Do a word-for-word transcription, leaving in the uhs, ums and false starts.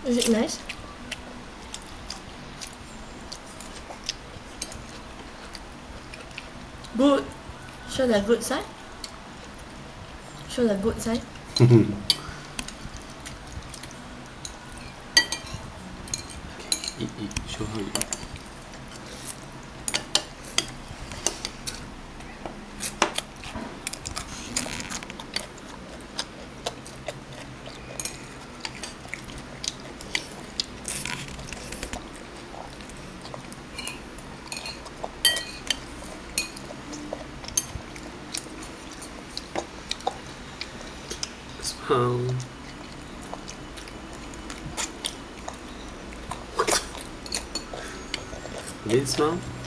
Is it nice? Good. Show the good side. Show the good side. Eat, eat. Show how you eat. Smile. Did it smell?